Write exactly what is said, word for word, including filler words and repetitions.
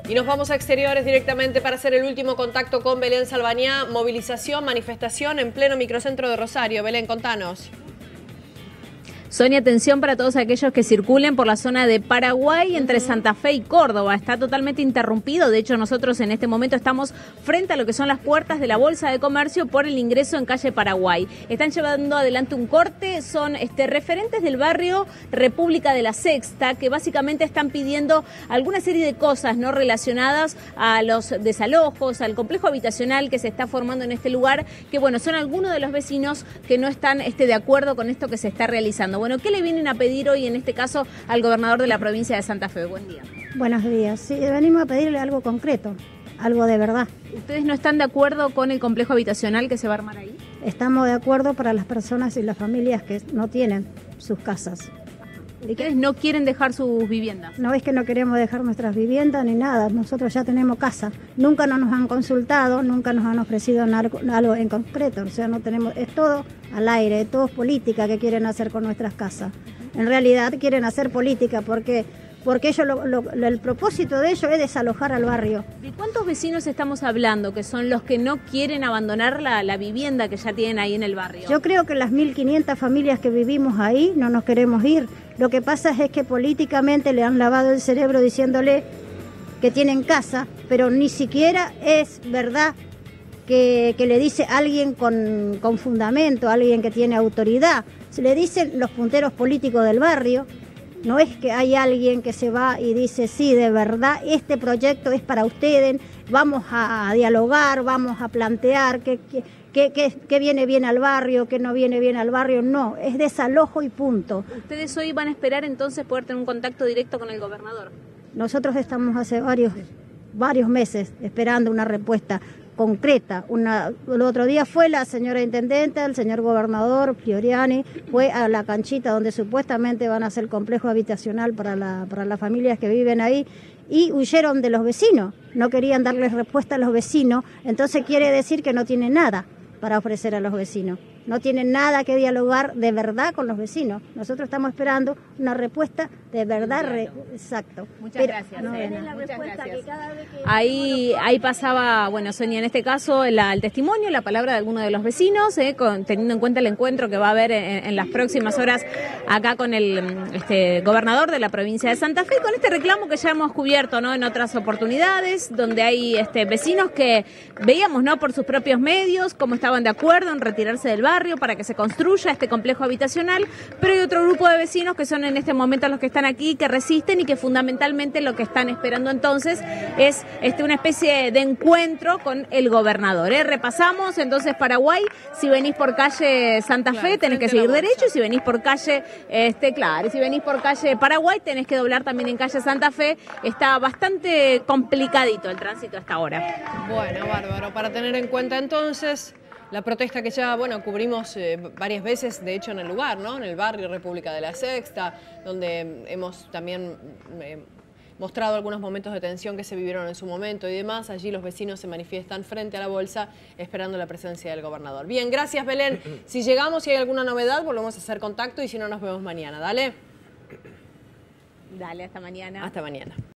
Y nos vamos a exteriores directamente para hacer el último contacto con Belén Salvañá. Movilización, manifestación en pleno microcentro de Rosario. Belén, contanos. Sonia, atención para todos aquellos que circulen por la zona de Paraguay entre Santa Fe y Córdoba. Está totalmente interrumpido. De hecho, nosotros en este momento estamos frente a lo que son las puertas de la Bolsa de Comercio por el ingreso en calle Paraguay. Están llevando adelante un corte. Son este, referentes del barrio República de la Sexta, que básicamente están pidiendo alguna serie de cosas no relacionadas a los desalojos, al complejo habitacional que se está formando en este lugar, que bueno, son algunos de los vecinos que no están este, de acuerdo con esto que se está realizando. Bueno, ¿qué le vienen a pedir hoy, en este caso, al gobernador de la provincia de Santa Fe? Buen día. Buenos días. Sí, venimos a pedirle algo concreto, algo de verdad. ¿Ustedes no están de acuerdo con el complejo habitacional que se va a armar ahí? Estamos de acuerdo para las personas y las familias que no tienen sus casas. ¿Ustedes no quieren dejar sus viviendas? No es que no queremos dejar nuestras viviendas ni nada, nosotros ya tenemos casa. Nunca no nos han consultado, nunca nos han ofrecido algo en concreto, o sea, no tenemos, es todo al aire, todo es política que quieren hacer con nuestras casas. En realidad quieren hacer política porque, porque ellos lo, lo, el propósito de ellos es desalojar al barrio. ¿De cuántos vecinos estamos hablando que son los que no quieren abandonar la, la vivienda que ya tienen ahí en el barrio? Yo creo que las mil quinientas familias que vivimos ahí no nos queremos ir. Lo que pasa es que políticamente le han lavado el cerebro diciéndole que tienen casa, pero ni siquiera es verdad que, que le dice alguien con, con fundamento, alguien que tiene autoridad. Se le dicen los punteros políticos del barrio. No es que hay alguien que se va y dice, sí, de verdad, este proyecto es para ustedes, vamos a, a dialogar, vamos a plantear qué que, que, que, que viene bien al barrio, qué no viene bien al barrio. No, es desalojo y punto. ¿Ustedes hoy van a esperar entonces poder tener un contacto directo con el gobernador? Nosotros estamos hace varios, varios meses esperando una respuesta concreta. Una, el otro día fue la señora intendente, el señor gobernador Fioriani, fue a la canchita donde supuestamente van a hacer complejo habitacional para, la, para las familias que viven ahí, y huyeron de los vecinos, no querían darles respuesta a los vecinos, entonces quiere decir que no tienen nada para ofrecer a los vecinos. No tienen nada que dialogar de verdad con los vecinos. Nosotros estamos esperando una respuesta de verdad re exacto. Muchas Pero, gracias. No, Elena. la Muchas respuesta gracias. que cada vez que... Ahí, ahí pasaba, bueno, Sonia, en este caso la, el testimonio, la palabra de alguno de los vecinos, eh, con, teniendo en cuenta el encuentro que va a haber en, en las próximas horas acá con el este, gobernador de la provincia de Santa Fe, con este reclamo que ya hemos cubierto, ¿no?, en otras oportunidades, donde hay este, vecinos que veíamos, ¿no?, por sus propios medios, cómo estaban de acuerdo en retirarse del barrio para que se construya este complejo habitacional, pero hay otro grupo de vecinos que son en este momento los que están aquí, que resisten y que fundamentalmente lo que están esperando entonces es este, una especie de encuentro con el gobernador. ¿eh? Repasamos entonces Paraguay, si venís por calle Santa Fe claro, tenés que seguir derecho, y si venís por calle, este, claro, y si venís por calle Paraguay tenés que doblar también en calle Santa Fe. Está bastante complicadito el tránsito hasta ahora. Bueno, bárbaro, para tener en cuenta entonces la protesta que ya, bueno, cubrimos eh, varias veces, de hecho, en el lugar, ¿no? En el barrio República de la Sexta, donde hemos también eh, mostrado algunos momentos de tensión que se vivieron en su momento y demás. Allí los vecinos se manifiestan frente a la bolsa esperando la presencia del gobernador. Bien, gracias, Belén. Si llegamos y hay alguna novedad, volvemos a hacer contacto, y si no, nos vemos mañana. Dale. Dale, hasta mañana. Hasta mañana.